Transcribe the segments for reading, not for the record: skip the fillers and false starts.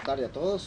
tardes a todos.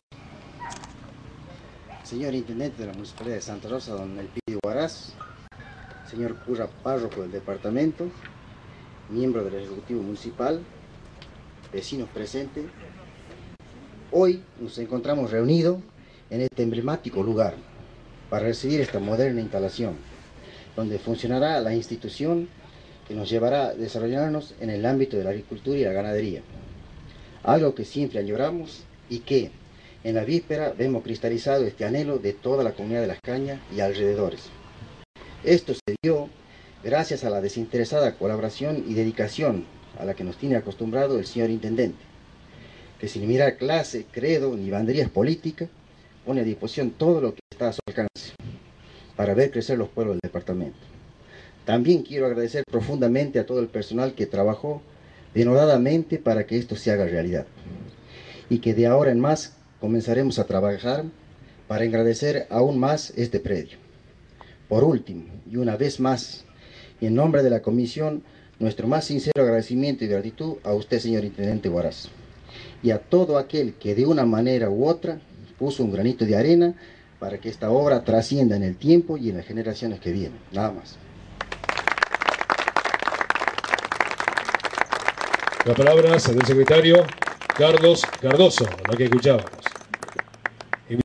Señor Intendente de la Municipalidad de Santa Rosa, don Elpidio Huaraz, señor cura párroco del departamento, miembro del Ejecutivo Municipal, vecinos presentes. Hoy nos encontramos reunidos en este emblemático lugar para recibir esta moderna instalación, donde funcionará la institución que nos llevará a desarrollarnos en el ámbito de la agricultura y la ganadería. Algo que siempre añoramos y que en la víspera vemos cristalizado este anhelo de toda la comunidad de Las Cañas y alrededores. Esto se dio gracias a la desinteresada colaboración y dedicación a la que nos tiene acostumbrado el señor Intendente, que sin mirar clase, credo ni banderías políticas, pone a disposición todo lo que está a su alcance para ver crecer los pueblos del departamento. También quiero agradecer profundamente a todo el personal que trabajó denodadamente para que esto se haga realidad, y que de ahora en más comenzaremos a trabajar para engrandecer aún más este predio. Por último, y una vez más, y en nombre de la comisión, nuestro más sincero agradecimiento y gratitud a usted, señor Intendente Huaraz, y a todo aquel que de una manera u otra puso un granito de arena para que esta obra trascienda en el tiempo y en las generaciones que vienen. Nada más. La palabra es del secretario Carlos Cardoso, la que escuchaba.